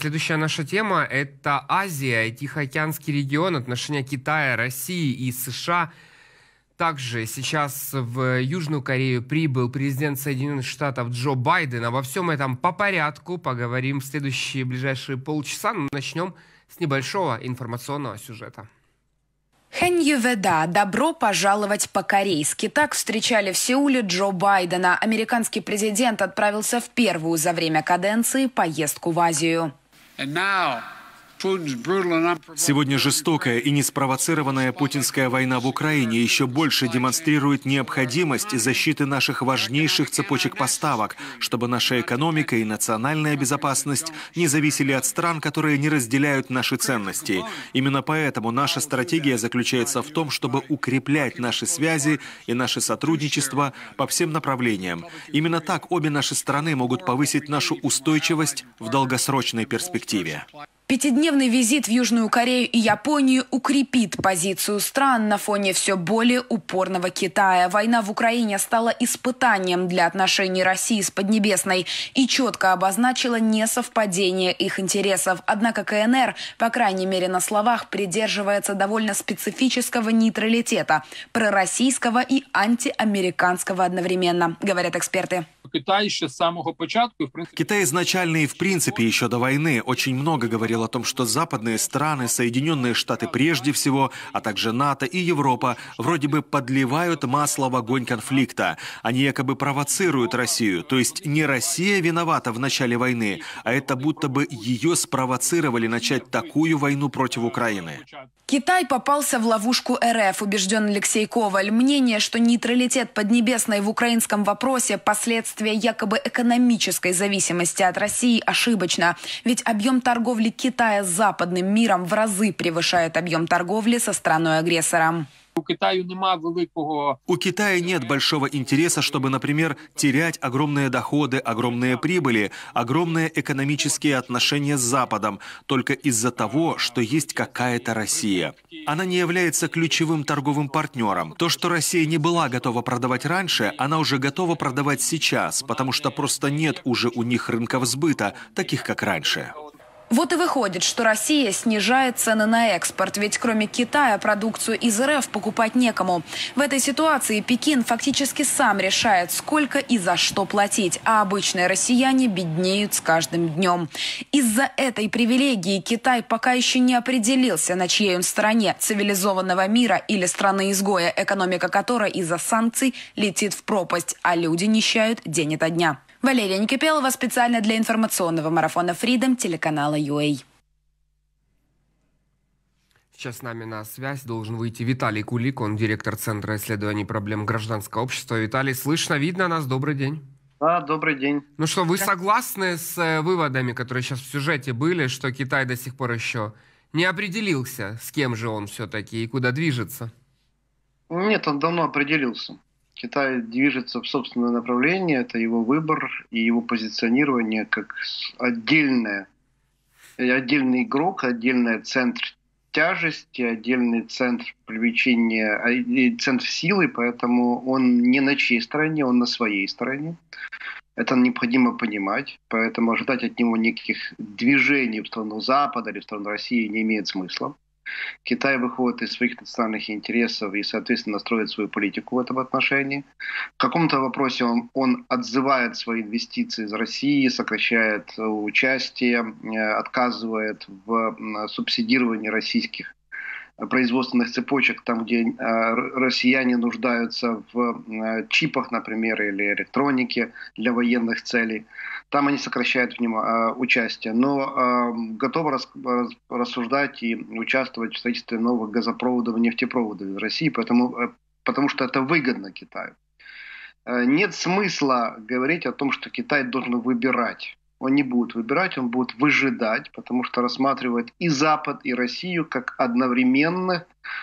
следующая наша тема – это Азия и Тихоокеанский регион, отношения Китая, России и США. Также сейчас в Южную Корею прибыл президент Соединенных Штатов Джо Байден. Обо всем этом по порядку поговорим в следующие ближайшие полчаса. Но начнем с небольшого информационного сюжета. Хэньюведа, добро пожаловать по-корейски. Так встречали в Сеуле Джо Байдена. Американский президент отправился в первую за время каденции поездку в Азию. Сегодня жестокая и неспровоцированная путинская война в Украине еще больше демонстрирует необходимость защиты наших важнейших цепочек поставок, чтобы наша экономика и национальная безопасность не зависели от стран, которые не разделяют наши ценности. Именно поэтому наша стратегия заключается в том, чтобы укреплять наши связи и наше сотрудничество по всем направлениям. Именно так обе наши страны могут повысить нашу устойчивость в долгосрочной перспективе. Пятидневный визит в Южную Корею и Японию укрепит позицию стран на фоне все более упорного Китая. Война в Украине стала испытанием для отношений России с Поднебесной и четко обозначила несовпадение их интересов. Однако КНР, по крайней мере на словах, придерживается довольно специфического нейтралитета, пророссийского и антиамериканского одновременно, говорят эксперты. Китай изначально и в принципе еще до войны очень много говорил о том, что западные страны, Соединенные Штаты прежде всего, а также НАТО и Европа вроде бы подливают масло в огонь конфликта. Они якобы провоцируют Россию. То есть не Россия виновата в начале войны, а это будто бы ее спровоцировали начать такую войну против Украины. Китай попался в ловушку РФ, убежден Алексей Коваль. Мнение, что нейтралитет Поднебесной в украинском вопросе – последствия якобы экономической зависимости от России, ошибочно. Ведь объем торговли Китая с западным миром в разы превышает объем торговли со страной-агрессором. У Китая нет большого интереса, чтобы, например, терять огромные доходы, огромные прибыли, огромные экономические отношения с Западом только из-за того, что есть какая-то Россия. Она не является ключевым торговым партнером. То, что Россия не была готова продавать раньше, она уже готова продавать сейчас, потому что просто нет уже у них рынков сбыта, таких как раньше. Вот и выходит, что Россия снижает цены на экспорт, ведь кроме Китая продукцию из РФ покупать некому. В этой ситуации Пекин фактически сам решает, сколько и за что платить, а обычные россияне беднеют с каждым днем. Из-за этой привилегии Китай пока еще не определился, на чьей он стороне – цивилизованного мира или страны-изгоя, экономика которой из-за санкций летит в пропасть, а люди нищают день ото дня. Валерия Никипелова специально для информационного марафона Freedom телеканала UA. Сейчас с нами на связь должен выйти Виталий Кулик, он директор Центра исследований проблем гражданского общества. Виталий, слышно, видно нас? Добрый день. Да, добрый день. Ну что, вы согласны с выводами, которые сейчас в сюжете были, что Китай до сих пор еще не определился, с кем же он все-таки и куда движется? Нет, он давно определился. Китай движется в собственное направление, это его выбор и его позиционирование как отдельный игрок, отдельный центр тяжести, отдельный центр привлечения, центр силы, поэтому он не на чьей стороне, он на своей стороне. Это необходимо понимать, поэтому ожидать от него никаких движений в сторону Запада или в сторону России не имеет смысла. Китай выходит из своих национальных интересов и, соответственно, строит свою политику в этом отношении. В каком-то вопросе он отзывает свои инвестиции из России, сокращает участие, отказывает в субсидировании российских производственных цепочек, там, где россияне нуждаются в чипах, например, или электронике для военных целей. Там они сокращают участие, но готовы рассуждать и участвовать в строительстве новых газопроводов и нефтепроводов из России, потому что это выгодно Китаю. Нет смысла говорить о том, что Китай должен выбирать. Он не будет выбирать, он будет выжидать, потому что рассматривает и Запад, и Россию как одновременных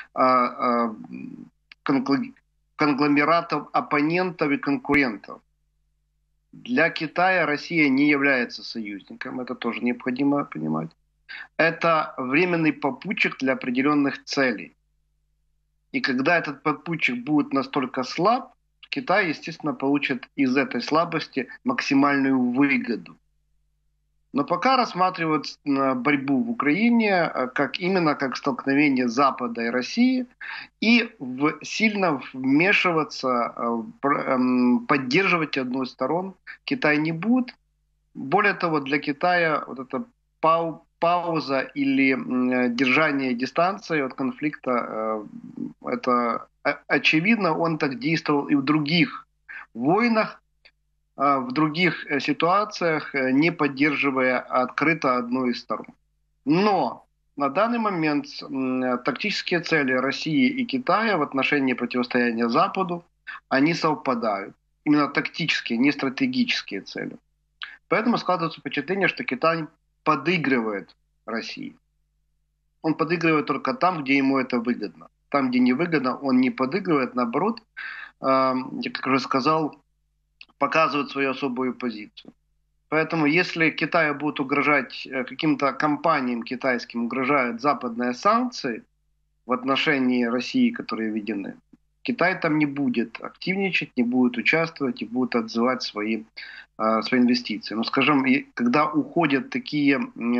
конгломератов оппонентов и конкурентов. Для Китая Россия не является союзником, это тоже необходимо понимать. Это временный попутчик для определенных целей. И когда этот попутчик будет настолько слаб, Китай, естественно, получит из этой слабости максимальную выгоду. Но пока рассматривают борьбу в Украине как столкновение Запада и России, и сильно вмешиваться, поддерживать одну из сторон Китай не будет. Более того, для Китая вот эта пауза или держание дистанции от конфликта, это очевидно, он так действовал и в других войнах, в других ситуациях, не поддерживая открыто одну из сторон. Но на данный момент тактические цели России и Китая в отношении противостояния Западу, они совпадают. Именно тактические, не стратегические цели. Поэтому складывается впечатление, что Китай подыгрывает России. Он подыгрывает только там, где ему это выгодно. Там, где не выгодно, он не подыгрывает, наоборот, я как уже сказал, показывает свою особую позицию. Поэтому если Китаю будут угрожать, каким-то компаниям китайским угрожают западные санкции в отношении России, которые введены, Китай там не будет активничать, не будет участвовать и будет отзывать свои инвестиции. Но, скажем, когда уходят такие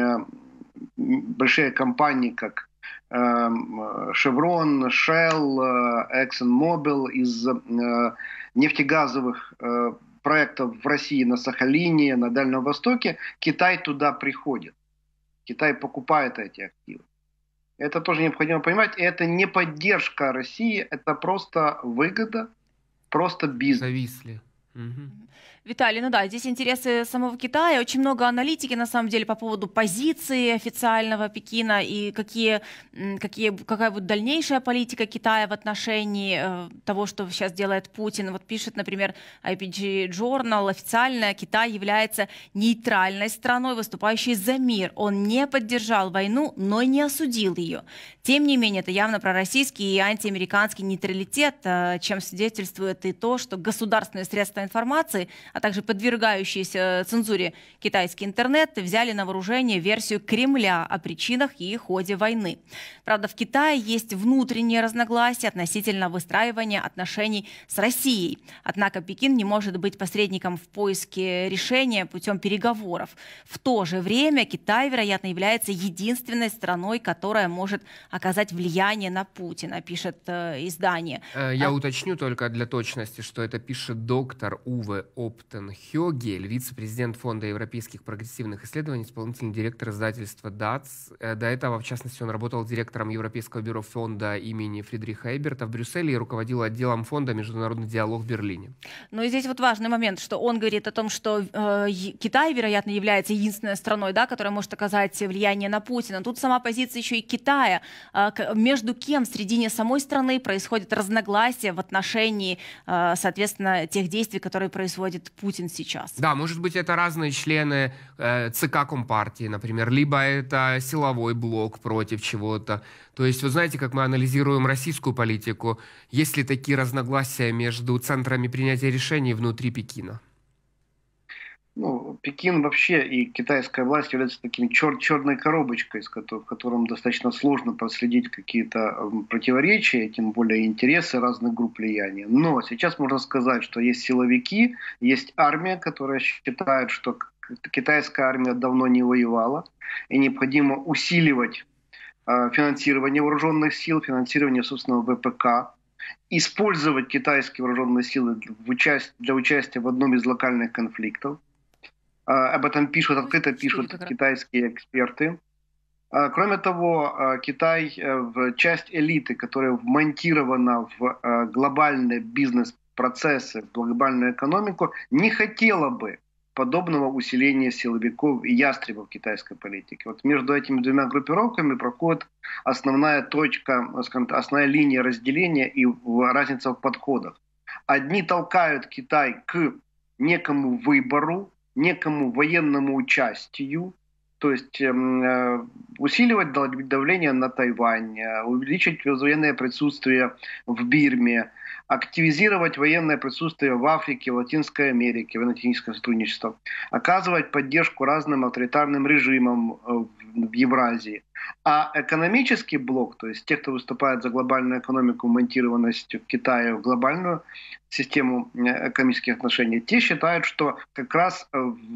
большие компании, как Chevron, Shell, ExxonMobil из нефтегазовых проектов в России на Сахалине, на Дальнем Востоке, Китай туда приходит. Китай покупает эти активы. Это тоже необходимо понимать. Это не поддержка России, это просто выгода, просто бизнес. Зависли. Виталий, ну да, здесь интересы самого Китая. Очень много аналитики, на самом деле, по поводу позиции официального Пекина и какая будет дальнейшая политика Китая в отношении того, что сейчас делает Путин. Вот пишет, например, IPG Journal, официально Китай является нейтральной страной, выступающей за мир. Он не поддержал войну, но и не осудил ее. Тем не менее, это явно пророссийский и антиамериканский нейтралитет, чем свидетельствует и то, что государственные средства информации, а также подвергающиеся цензуре китайский интернет, взяли на вооружение версию Кремля о причинах и ходе войны. Правда, в Китае есть внутренние разногласия относительно выстраивания отношений с Россией. Однако Пекин не может быть посредником в поиске решения путем переговоров. В то же время Китай, вероятно, является единственной страной, которая может оказать влияние на Путина, пишет издание. Я уточню только для точности, что это пишет доктор Уве Оптен-Хёгель, вице-президент Фонда европейских прогрессивных исследований, исполнительный директор издательства ДАЦ. До этого, в частности, он работал директором Европейского бюро фонда имени Фридриха Эйберта в Брюсселе и руководил отделом фонда «Международный диалог» в Берлине. Ну и здесь вот важный момент, что он говорит о том, что Китай, вероятно, является единственной страной, да, которая может оказать влияние на Путина. Тут сама позиция еще и Китая. Между кем в середине самой страны происходит разногласия в отношении, соответственно, тех действий, которые производит Путин сейчас. Да, может быть, это разные члены ЦК Компартии, например, либо это силовой блок против чего-то. То есть, вы знаете, как мы анализируем российскую политику, есть ли такие разногласия между центрами принятия решений внутри Пекина? Ну, Пекин вообще и китайская власть являются таким черной коробочкой, в котором достаточно сложно проследить какие-то противоречия, тем более интересы разных групп влияния. Но сейчас можно сказать, что есть силовики, есть армия, которая считает, что китайская армия давно не воевала, и необходимо усиливать финансирование вооруженных сил, финансирование собственного ВПК, использовать китайские вооруженные силы для участия в одном из локальных конфликтов. Об этом открыто пишут китайские эксперты. Кроме того, Китай, часть элиты, которая вмонтирована в глобальные бизнес-процессы, в глобальную экономику, не хотела бы подобного усиления силовиков и ястребов китайской политики. Вот между этими двумя группировками проходит основная точка, основная линия разделения и разница в подходах. Одни толкают Китай к некому выбору, некому военному участию, то есть усиливать давление на Тайвань, увеличить военное присутствие в Бирме, активизировать военное присутствие в Африке, в Латинской Америке, военно-техническое сотрудничество, оказывать поддержку разным авторитарным режимам в в Евразии. А экономический блок, то есть те, кто выступает за глобальную экономику, монтированность Китая в глобальную систему экономических отношений, те считают, что как раз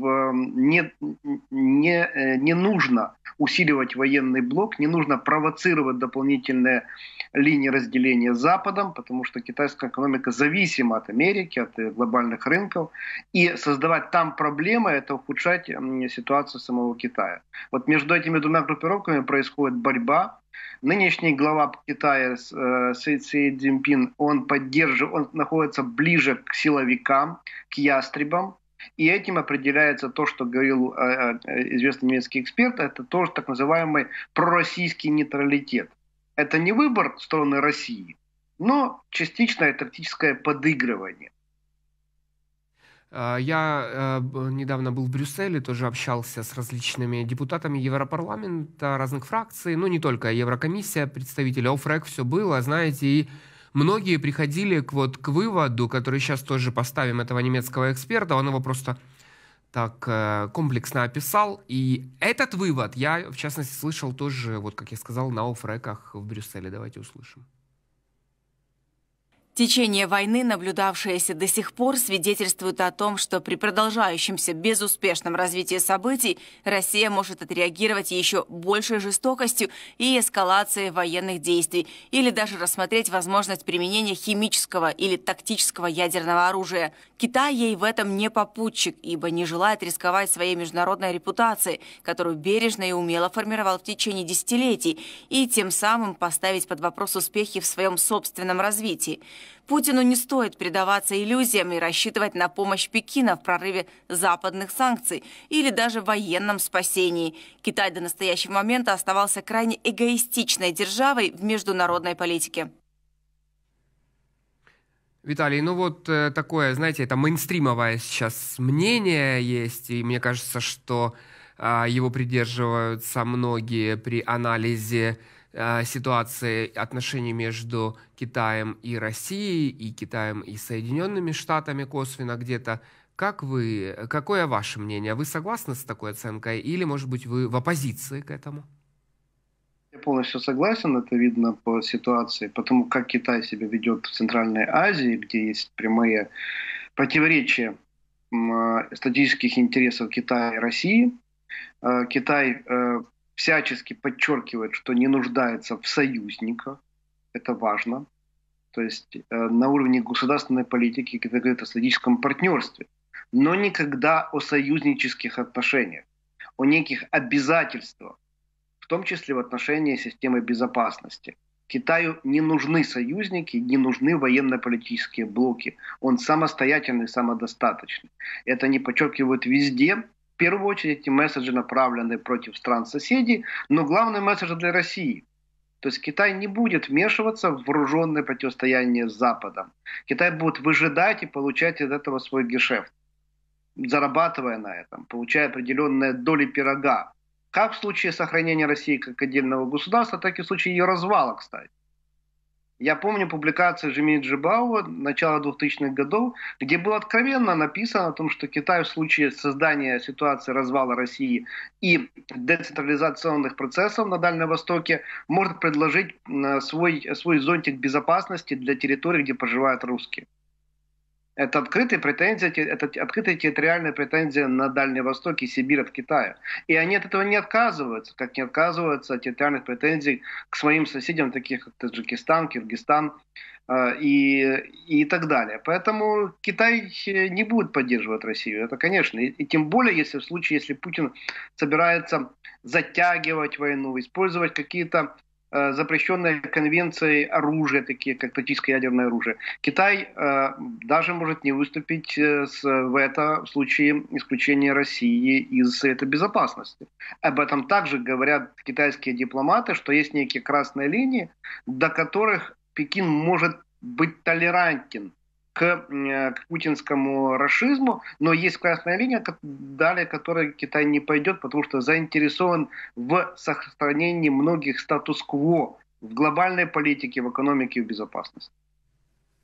не нужно усиливать военный блок, не нужно провоцировать дополнительные линии разделения с Западом, потому что китайская экономика зависима от Америки, от глобальных рынков, и создавать там проблемы – это ухудшать ситуацию самого Китая. Вот между этими двумя группировками происходит борьба. Нынешний глава Китая Си Цзиньпин, он находится ближе к силовикам, к ястребам, и этим определяется то, что говорил известный немецкий эксперт, это тоже так называемый пророссийский нейтралитет. Это не выбор стороны России, но частичное тактическое подыгрывание. Я недавно был в Брюсселе, тоже общался с различными депутатами Европарламента, разных фракций, ну не только Еврокомиссия, представители ОФРЭК, все было, знаете, и многие приходили к выводу, который сейчас тоже поставим этого немецкого эксперта, он его просто так комплексно описал, и этот вывод я, в частности, слышал тоже, вот как я сказал, на ОФРЭКах в Брюсселе. Давайте услышим. Течение войны, наблюдавшееся до сих пор, свидетельствует о том, что при продолжающемся безуспешном развитии событий Россия может отреагировать еще большей жестокостью и эскалацией военных действий или даже рассмотреть возможность применения химического или тактического ядерного оружия. Китай ей в этом не попутчик, ибо не желает рисковать своей международной репутацией, которую бережно и умело формировал в течение десятилетий, и тем самым поставить под вопрос успехи в своем собственном развитии. Путину не стоит предаваться иллюзиям и рассчитывать на помощь Пекина в прорыве западных санкций или даже военном спасении. Китай до настоящего момента оставался крайне эгоистичной державой в международной политике. Виталий, ну вот такое, знаете, это мейнстримовое сейчас мнение есть, и мне кажется, что его придерживаются многие при анализе ситуации отношений между Китаем и Россией, и Китаем и Соединенными Штатами косвенно где-то. Какое ваше мнение? Вы согласны с такой оценкой или, может быть, вы в оппозиции к этому? Я полностью согласен, это видно по ситуации, потому как Китай себя ведет в Центральной Азии, где есть прямые противоречия стратегических интересов Китая и России. Китай всячески подчеркивает, что не нуждается в союзниках. Это важно. То есть на уровне государственной политики Китай говорит о стратегическом партнерстве, но никогда о союзнических отношениях, о неких обязательствах, в том числе в отношении системы безопасности. Китаю не нужны союзники, не нужны военно-политические блоки. Он самостоятельный, самодостаточный. Это они подчеркивают везде. В первую очередь эти месседжи направлены против стран-соседей, но главный месседж для России. То есть Китай не будет вмешиваться в вооруженное противостояние с Западом. Китай будет выжидать и получать из этого свой гешефт, зарабатывая на этом, получая определенные доли пирога. Как в случае сохранения России как отдельного государства, так и в случае ее развала, кстати. Я помню публикацию Жемини Джибаова начала 2000-х годов, где было откровенно написано о том, что Китай в случае создания ситуации развала России и децентрализационных процессов на Дальнем Востоке может предложить свой зонтик безопасности для территорий, где проживают русские. Это открытые территориальные претензии на Дальний Восток и Сибирь от Китая. И они от этого не отказываются, как не отказываются от территориальных претензий к своим соседям, таких как Таджикистан, Киргизстан и так далее. Поэтому Китай не будет поддерживать Россию, это конечно. И тем более, если Путин собирается затягивать войну, использовать какие-то запрещенные конвенцией оружия, такие как тактическое ядерное оружие. Китай даже может не выступить в этом случае исключения России из Совета Безопасности. Об этом также говорят китайские дипломаты, что есть некие красные линии, до которых Пекин может быть толерантен к путинскому рашизму, но есть красная линия, далее которой Китай не пойдет, потому что заинтересован в сохранении многих статус-кво в глобальной политике, в экономике и в безопасности.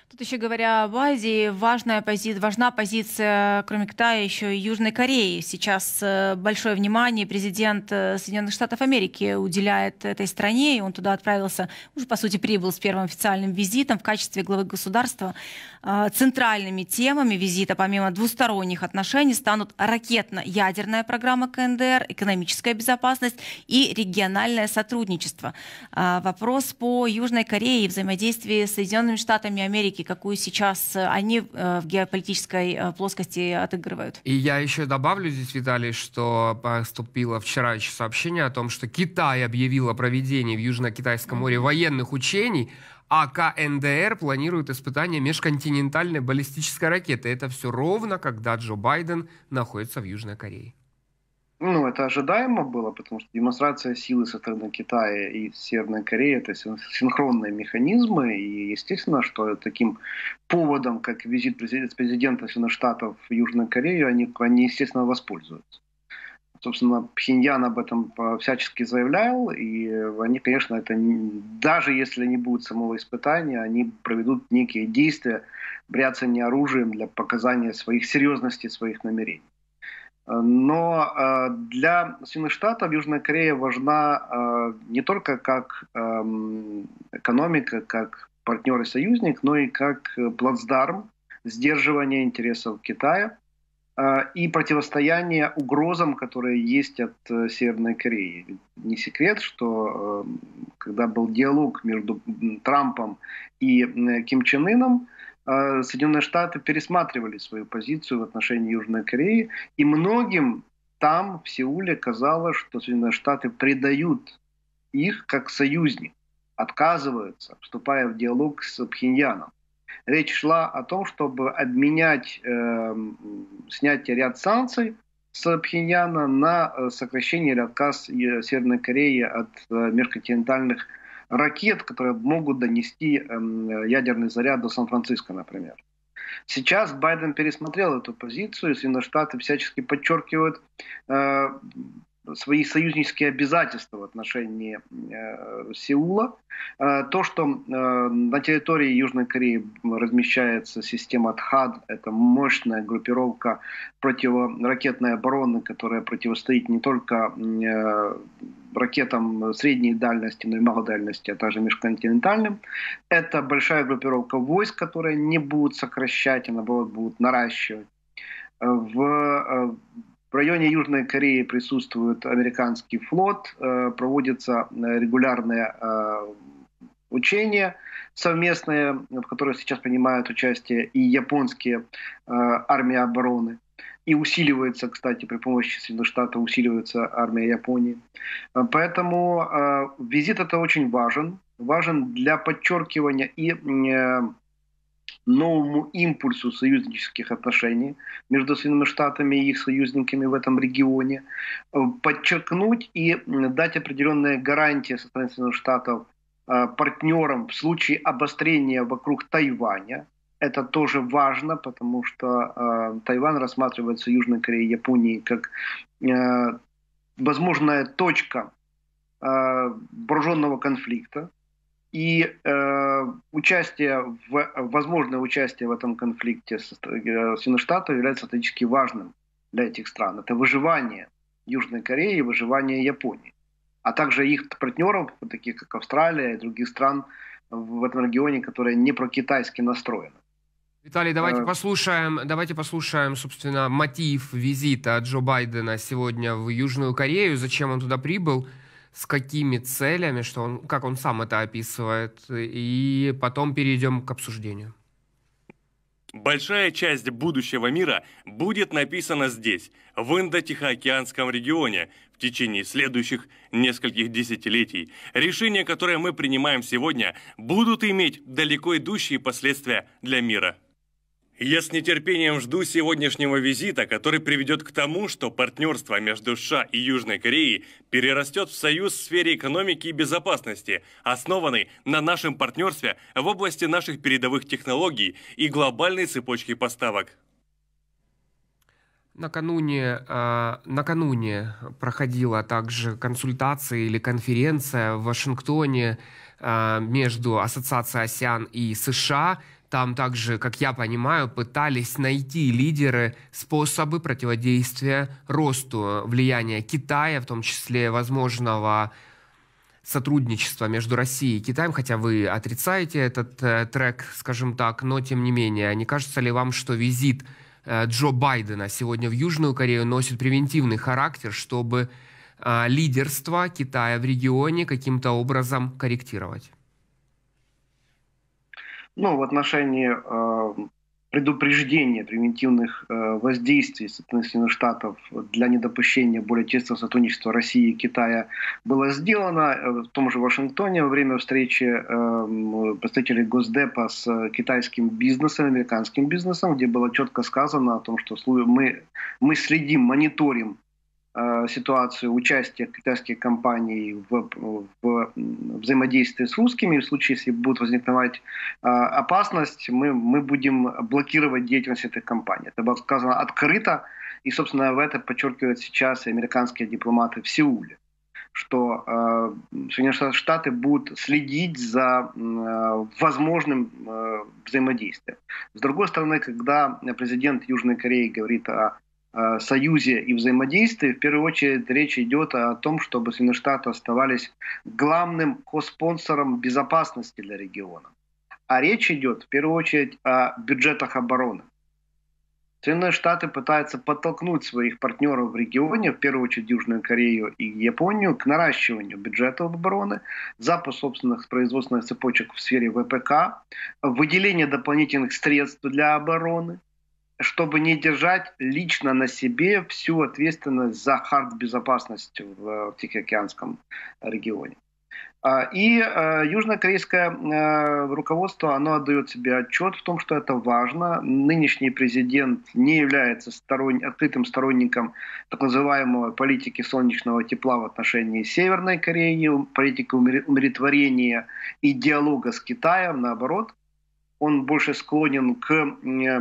Тут еще говоря об Азии, важна позиция, кроме Китая, еще и Южной Кореи. Сейчас большое внимание президент Соединенных Штатов Америки уделяет этой стране, и он туда отправился, уже по сути прибыл с первым официальным визитом в качестве главы государства. Центральными темами визита, помимо двусторонних отношений, станут ракетно-ядерная программа КНДР, экономическая безопасность и региональное сотрудничество. Вопрос по Южной Корее и взаимодействии с Соединенными Штатами Америки, какую сейчас они в геополитической плоскости отыгрывают. И я еще добавлю здесь, Виталий, что поступило вчера еще сообщение о том, что Китай объявил о проведении в Южно-Китайском море военных учений, а КНДР планирует испытание межконтинентальной баллистической ракеты. Это все ровно, когда Джо Байден находится в Южной Корее. Ну, это ожидаемо было, потому что демонстрация силы со стороны Китая и Северной Кореи — это синхронные механизмы, и естественно, что таким поводом, как визит президента Соединенных Штатов в Южную Корею, они естественно, воспользуются. Собственно, Пхеньян об этом всячески заявлял, и они, конечно, это даже если не будет самого испытания, они проведут некие действия, бряцание оружием для показания серьезности своих намерений. Но для Соединенных Штатов Южная Корея важна не только как экономика, как партнер и союзник, но и как плацдарм сдерживания интересов Китая и противостояние угрозам, которые есть от Северной Кореи. Не секрет, что когда был диалог между Трампом и Ким Чен Ыном, Соединенные Штаты пересматривали свою позицию в отношении Южной Кореи, и многим там, в Сеуле, казалось, что Соединенные Штаты предают их как союзник, отказываются, вступая в диалог с Пхеньяном. Речь шла о том, чтобы обменять снятие ряд санкций с Пхеньяна на сокращение или отказ Северной Кореи от межконтинентальных ракет, которые могут донести ядерный заряд до Сан-Франциско, например. Сейчас Байден пересмотрел эту позицию, и Соединенные Штаты всячески подчеркивают свои союзнические обязательства в отношении Сеула. То, что на территории Южной Кореи размещается система ТХАД, это мощная группировка противоракетной обороны, которая противостоит не только ракетам средней дальности, но и малой дальности, а также межконтинентальным. Это большая группировка войск, которые не будут сокращать, а наоборот будут наращивать. В районе Южной Кореи присутствует американский флот, проводятся регулярные учения совместные, в которых сейчас принимают участие и японские армии обороны. И усиливается, кстати, при помощи Соединенных Штатов усиливается армия Японии. Поэтому визит это очень важен для подчеркивания и новому импульсу союзнических отношений между Соединенными Штатами и их союзниками в этом регионе, подчеркнуть и дать определенные гарантии со стороны Соединенных Штатов партнерам в случае обострения вокруг Тайваня. Это тоже важно, потому что Тайвань рассматривается Южной Кореей и Японией как возможная точка вооруженного конфликта. И возможное участие в этом конфликте Соединенных Штатов является стратегически важным для этих стран. Это выживание Южной Кореи и выживание Японии, а также их партнеров, таких как Австралия и других стран в этом регионе, которые не прокитайски настроены. Виталий, давайте послушаем, собственно, мотив визита Джо Байдена сегодня в Южную Корею, зачем он туда прибыл, с какими целями, как он сам это описывает, и потом перейдем к обсуждению. Большая часть будущего мира будет написана здесь, в Индо-Тихоокеанском регионе, в течение следующих нескольких десятилетий. Решения, которые мы принимаем сегодня, будут иметь далеко идущие последствия для мира. Я с нетерпением жду сегодняшнего визита, который приведет к тому, что партнерство между США и Южной Кореей перерастет в союз в сфере экономики и безопасности, основанный на нашем партнерстве в области наших передовых технологий и глобальной цепочки поставок. Накануне проходила также консультация или конференция в Вашингтоне между Ассоциацией АСЕАН и США. Там также, как я понимаю, пытались найти лидеры способы противодействия росту влияния Китая, в том числе возможного сотрудничества между Россией и Китаем, хотя вы отрицаете этот трек, скажем так, но тем не менее, не кажется ли вам, что визит Джо Байдена сегодня в Южную Корею носит превентивный характер, чтобы лидерство Китая в регионе каким-то образом корректировать? Ну, в отношении предупреждения превентивных воздействий со стороны Соединенных Штатов для недопущения более тесного сотрудничества России и Китая было сделано. В том же Вашингтоне во время встречи представителей Госдепа с китайским бизнесом, американским бизнесом, где было четко сказано о том, что мы следим, мониторим ситуацию участия китайских компаний в взаимодействии с русскими. В случае, если будет возникать опасность, мы будем блокировать деятельность этой компании. Это было сказано открыто, и, собственно, это подчеркивают сейчас и американские дипломаты в Сеуле, что Соединенные Штаты будут следить за возможным взаимодействием. С другой стороны, когда президент Южной Кореи говорит о союзе и взаимодействии, в первую очередь речь идет о том, чтобы Соединенные Штаты оставались главным коспонсором безопасности для региона. А речь идет в первую очередь о бюджетах обороны. Соединенные Штаты пытаются подтолкнуть своих партнеров в регионе, в первую очередь Южную Корею и Японию, к наращиванию бюджетов обороны, запуск собственных производственных цепочек в сфере ВПК, выделение дополнительных средств для обороны, чтобы не держать лично на себе всю ответственность за хардбезопасность в Тихоокеанском регионе. И южнокорейское руководство, оно отдает себе отчет в том, что это важно. Нынешний президент не является открытым сторонником так называемой политики солнечного тепла в отношении Северной Кореи, политики умиротворения и диалога с Китаем, наоборот. Он больше склонен к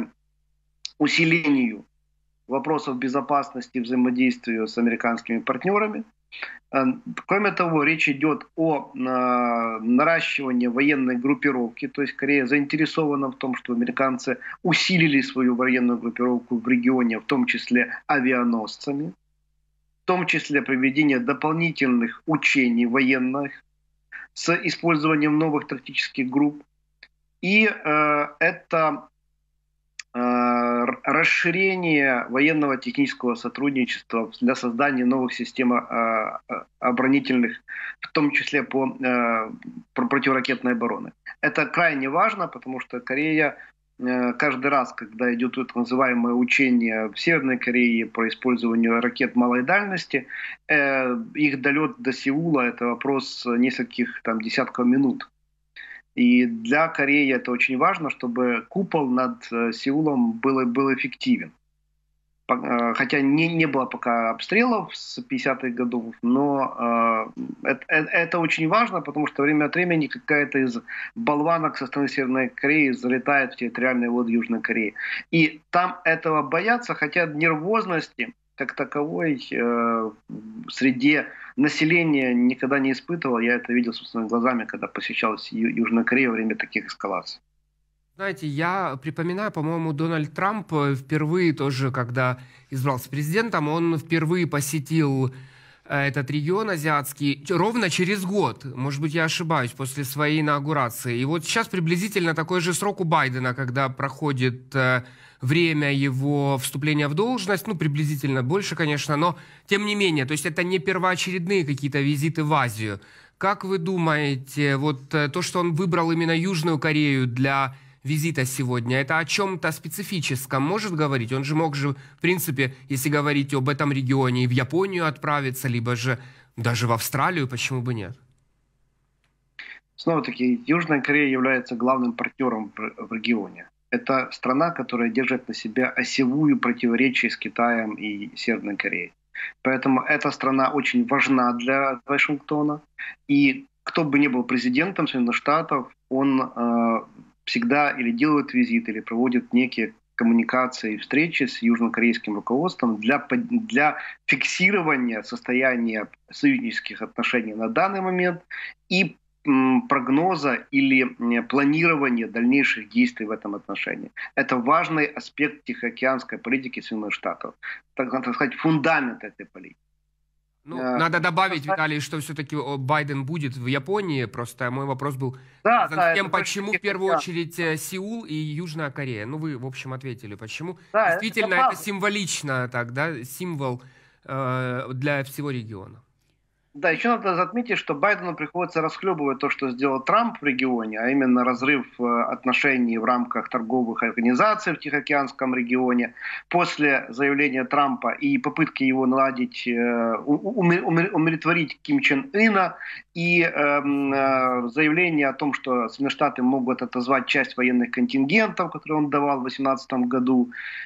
усилению вопросов безопасности и взаимодействия с американскими партнерами. Кроме того, речь идет о наращивании военной группировки, то есть Корея заинтересована в том, что американцы усилили свою военную группировку в регионе, в том числе авианосцами, в том числе проведение дополнительных учений военных с использованием новых тактических групп. И это расширение военного технического сотрудничества для создания новых систем оборонительных, в том числе по противоракетной обороне. Это крайне важно, потому что Корея каждый раз, когда идет так называемое учение в Северной Корее по использованию ракет малой дальности, их долет до Сеула – это вопрос нескольких десятков минут. И для Кореи это очень важно, чтобы купол над Сеулом был эффективен. Хотя не было пока обстрелов с 50-х годов, но это очень важно, потому что время от времени какая-то из болванок со стороны Северной Кореи залетает в территориальные воды Южной Кореи. И там этого боятся, хотя нервозности как таковой среди населения никогда не испытывал. Я это видел собственными глазами, когда посещал Южную Корею во время таких эскалаций. Знаете, я припоминаю, по-моему, Дональд Трамп впервые тоже, когда избрался президентом, он впервые посетил этот регион азиатский ровно через год, может быть, я ошибаюсь, после своей инаугурации. И вот сейчас приблизительно такой же срок у Байдена, когда проходит время его вступления в должность, приблизительно больше, конечно, но тем не менее, то есть это не первоочередные какие-то визиты в Азию. Как вы думаете, вот то, что он выбрал именно Южную Корею для визита сегодня, это о чем-то специфическом может говорить? Он же мог в принципе, если говорить об этом регионе, и в Японию отправиться, либо же даже в Австралию, почему бы нет? Снова-таки, Южная Корея является главным партнером в регионе. Это страна, которая держит на себя осевую противоречие с Китаем и Северной Кореей. Поэтому эта страна очень важна для Вашингтона. И кто бы ни был президентом Соединенных Штатов, он всегда или делает визит, или проводит некие коммуникации и встречи с южнокорейским руководством для фиксирования состояния союзнических отношений на данный момент и прогноза или планирования дальнейших действий в этом отношении. Это важный аспект тихоокеанской политики Соединенных Штатов, так сказать, фундамент этой политики. Ну, надо добавить, Виталий, что все-таки Байден будет в Японии. Просто мой вопрос был с тем, почему в первую очередь Сеул и Южная Корея. Ну, вы, в общем, ответили, почему. Да, действительно, это символично, так, да, символ для всего региона. Да, еще надо отметить, что Байдену приходится расхлебывать то, что сделал Трамп в регионе, а именно разрыв отношений в рамках торговых организаций в Тихоокеанском регионе. После заявления Трампа и попытки его наладить, умиротворить Ким Чен Ына, и заявление о том, что Соединенные Штаты могут отозвать часть военных контингентов, которые он давал в 2018 году,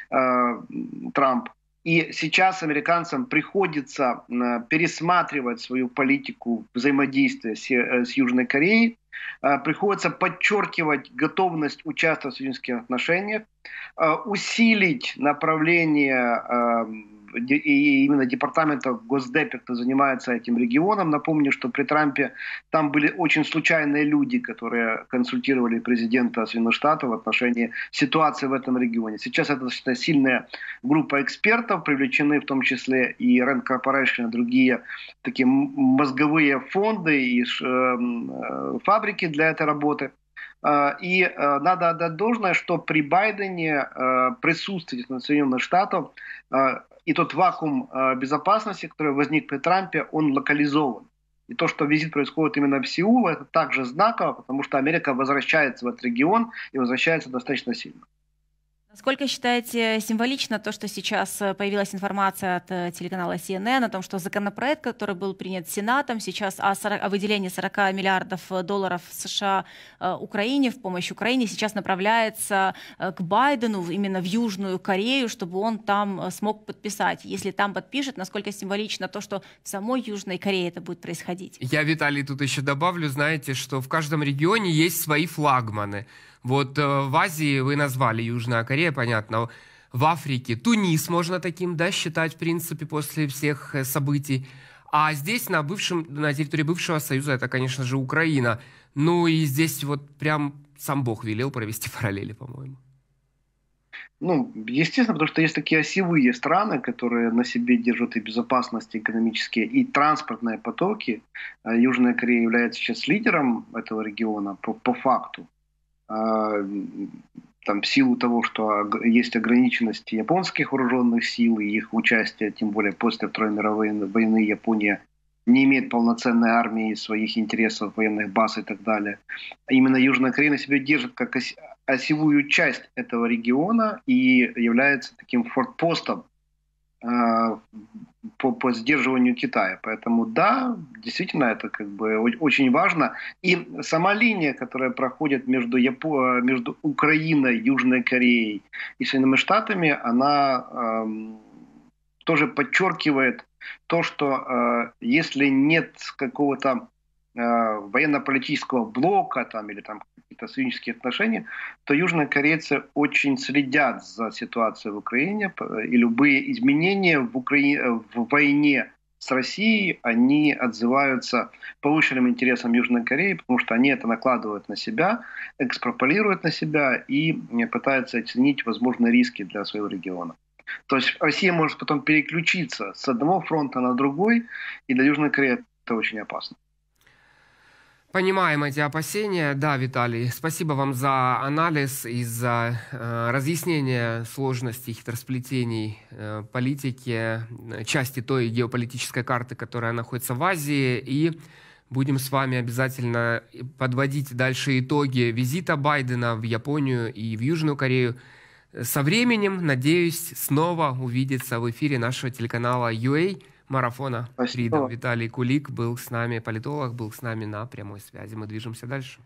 Трамп. И сейчас американцам приходится пересматривать свою политику взаимодействия с Южной Кореей, приходится подчеркивать готовность участвовать в союзнических отношениях, усилить направление и именно департамента Госдепа, кто занимается этим регионом. Напомню, что при Трампе там были очень случайные люди, которые консультировали президента Соединенных Штатов в отношении ситуации в этом регионе. Сейчас это достаточно сильная группа экспертов, привлечены в том числе и Rand Corporation, и другие такие мозговые фонды и фабрики для этой работы. И надо отдать должное, что при Байдене присутствие Соединенных Штатов и тот вакуум безопасности, который возник при Трампе, он локализован. И то, что визит происходит именно в Сеул, это также знаково, потому что Америка возвращается в этот регион и возвращается достаточно сильно. Насколько считаете символично то, что сейчас появилась информация от телеканала CNN о том, что законопроект, который был принят Сенатом, сейчас о выделении 40 миллиардов долларов США Украине, в помощь Украине, сейчас направляется к Байдену именно в Южную Корею, чтобы он там смог подписать. Если там подпишет, насколько символично то, что в самой Южной Корее это будет происходить? Я, Виталий, тут еще добавлю, знаете, что в каждом регионе есть свои флагманы. Вот в Азии вы назвали Южная Корея, понятно. В Африке Тунис можно таким, да, считать, в принципе, после всех событий. А здесь, на территории бывшего Союза, это, конечно же, Украина. Ну и здесь вот прям сам Бог велел провести параллели, по-моему. Ну, естественно, потому что есть такие осевые страны, которые на себе держат и безопасность экономические, и транспортные потоки. Южная Корея является сейчас лидером этого региона по факту. Там, в силу того, что есть ограниченность японских вооруженных сил и их участия, тем более после Второй мировой войны Япония не имеет полноценной армии, своих интересов, военных баз и так далее. А именно Южная Корея на себе держит как осевую часть этого региона и является таким форпостом по сдерживанию Китая. Поэтому да, действительно, это как бы очень важно. И сама линия, которая проходит между Украиной, Южной Кореей и Соединенными Штатами, она тоже подчеркивает то, что если нет какого-то военно-политического блока там, или там каких-то союзнических отношений, то южнокорейцы очень следят за ситуацией в Украине, и любые изменения в войне с Россией, они отзываются повышенным интересом Южной Кореи, потому что они это накладывают на себя, экстраполируют на себя и пытаются оценить возможные риски для своего региона. То есть Россия может потом переключиться с одного фронта на другой, и для Южной Кореи это очень опасно. Понимаем эти опасения. Да, Виталий, спасибо вам за анализ и за разъяснение сложностей, хитросплетений политики, части той геополитической карты, которая находится в Азии. И будем с вами обязательно подводить дальше итоги визита Байдена в Японию и в Южную Корею. Со временем, надеюсь, снова увидеться в эфире нашего телеканала UA. Марафона Freedom. Виталий Кулик был с нами, политолог, был с нами на прямой связи. Мы движемся дальше.